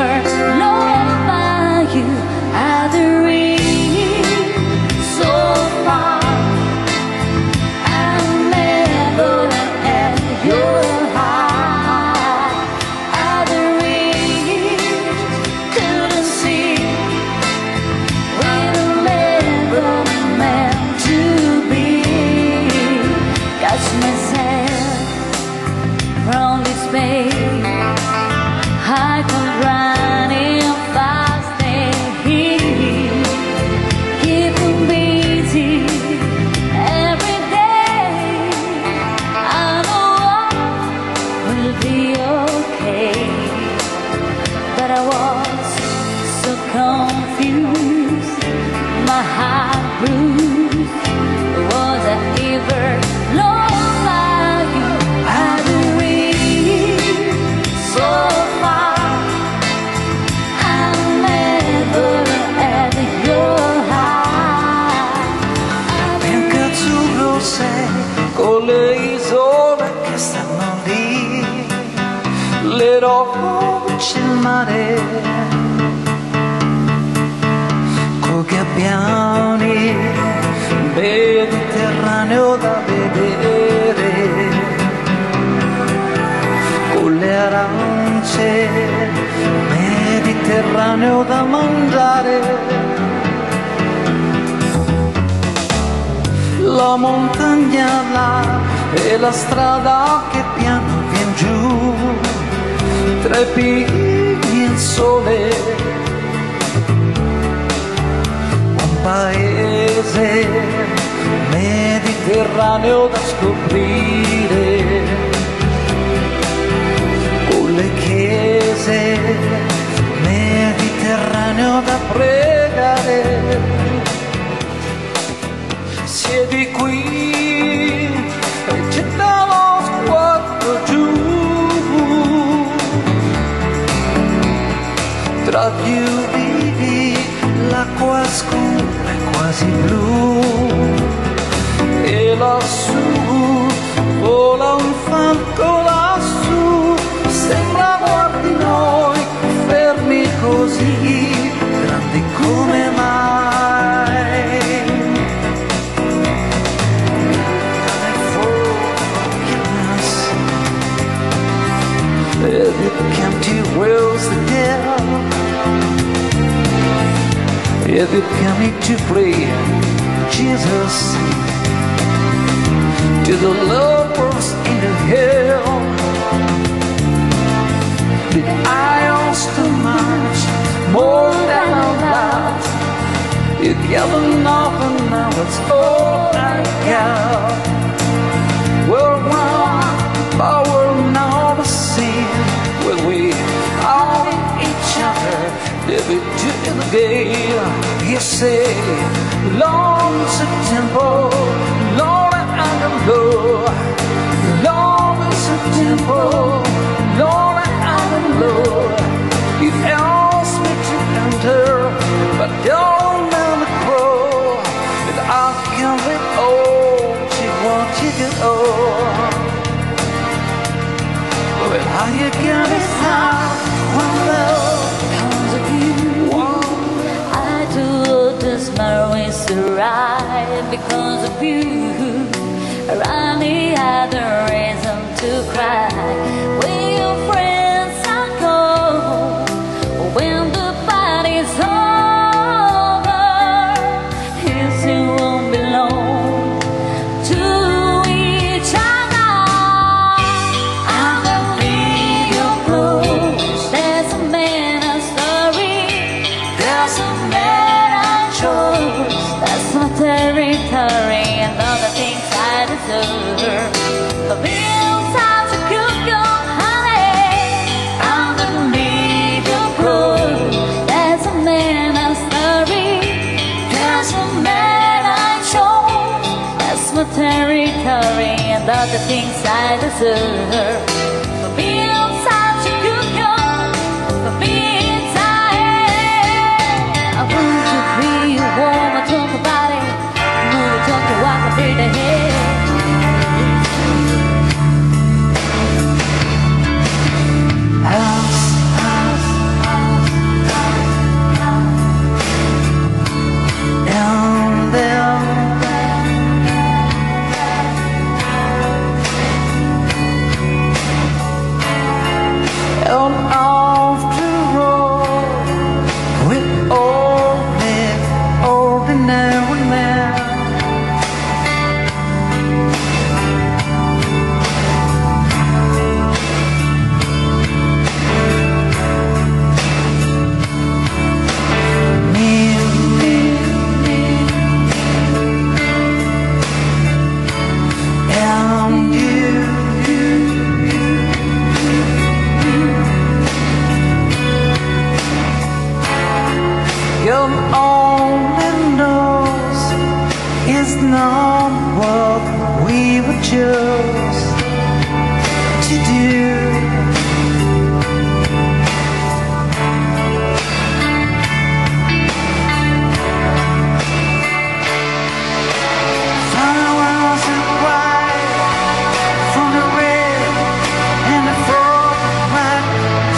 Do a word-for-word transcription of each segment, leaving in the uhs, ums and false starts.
ever loved by you, I'd reach so far. I'll never at your heart. I'd reach, couldn't see. We were never meant to be. Catch myself from despair. I could run in fast and here, keeping busy every day. I know I will be okay, but I was so confused, my heart bruised. Was I ever loved by you? I'd reach so far. I'm never at your heart. Bianca azzurro sei con le isole che stanno lì, le rocce, il mare, coi gabbiani, Mediterraneo da vedere, con le arance, Mediterraneo da mangiare, la montagna là e la strada che piano vien giù, tra i pini e il sole, un paese mediterraneo da scoprire, con le chiese, mediterraneo da pregare. Siedi qui e getta lo sguardo giù, tra gli ulivi l'acqua scura è quasi blu, e lassù vola un falco lassù, sembra guardi noi fermi così, grandi come mai. The empty world's the devil. If you coming to pray Jesus to the lovers in the hell, did I ask too much more than a lot? You gave enough and now it's all I got. We're one, but we're not the same. When we are each other, live it to the gale. You say, long September, long and low, long September, long and low. You ask me to enter, but don't let me grow. And I can't let all she wants you to owe. Well, how you got it now when love comes of you? I do this marriage right because of you. I only had a reason to cry. When your friends are gone, when the party's over, you still won't belong to each other. I'm gonna be your clothes. There's a man I sorry. There's a man I chose. That's my territory and all the things I deserve. For being such a good girl, honey, I'm gonna leave your clothes. There's a man I'm sorry. There's a man I chose. That's my territory and all the things I deserve. For being such a good girl, for being tired. I want to be warm, I talk about it. Move it, talk to walk, I breathe ahead. House, house, house. Heaven only knows is not what we would choose to do. Flowers are white from the red and the fall right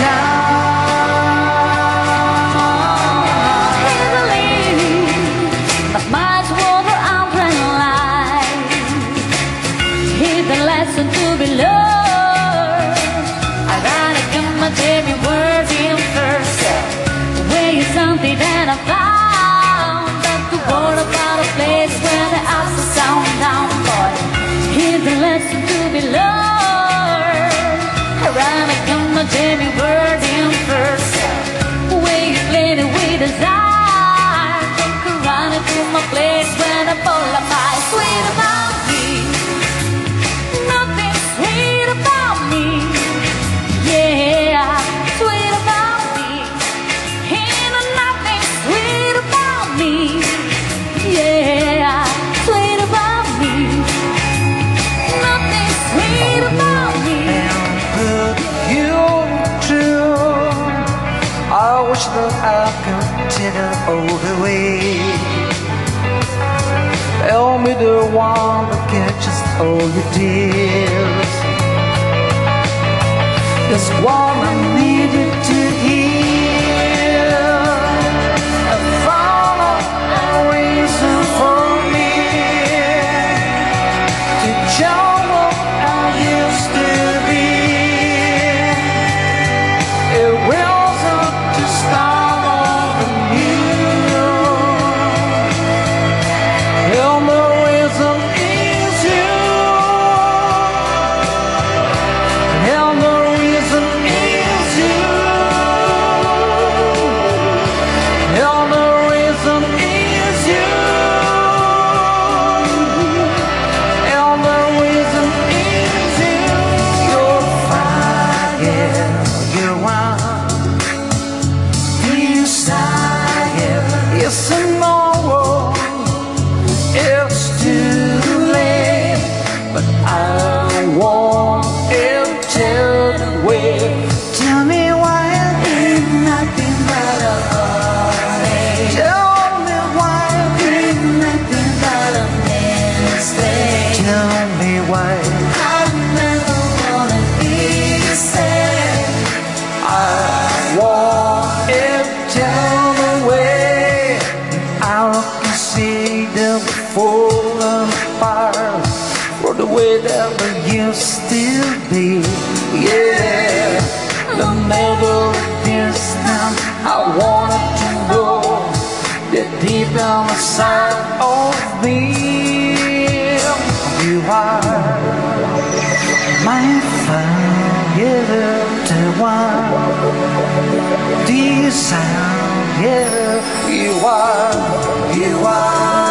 down. Easily, my mind's water umbrella light. Heed the lesson to be learned. I gotta come and tell me words in first. Where is something that I found? That the word about a place where the ups are sound down, boy. Heed the lesson to be learned. I gotta come and tell me words in first. Where you played it with desire. Don't run into my place when I fall apart. Sweet about me, nothing sweet about me. Yeah, sweet about me. Ain't nothing sweet about me. Yeah, sweet about me. Nothing sweet about me. But you too, I wish that I could take it all the way. Tell me the one that catches all your tears. This one I needed to hear. I found a reason for me to show what I used to be. It wasn't to start over new. And the reason is you. And the reason is you. And the reason is you. And the reason is you. You're fire, you want desire. It's tomorrow, it's too late, but I want it till wait. Tell me why I ain't nothing but a heartache. Tell me why I ain't nothing but a mistake. Tell me why I never wanna be sad. I want it till away. I can see them falling apart for the way that we used to be. Yeah, no matter the distance, I wanted to know that deep down inside of me, you are my fire, the one desire. You are, you are.